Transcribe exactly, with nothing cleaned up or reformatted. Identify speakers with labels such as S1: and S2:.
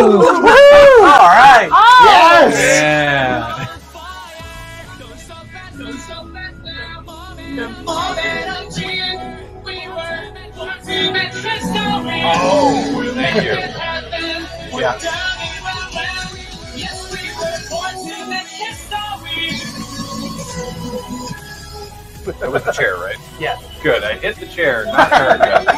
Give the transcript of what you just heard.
S1: Woo! All right.
S2: Oh.
S1: Yes.
S3: Yeah.
S1: Oh, thank you. Yeah.
S3: That was the chair, right?
S1: Yeah.
S3: Good. I hit the chair, not Erica.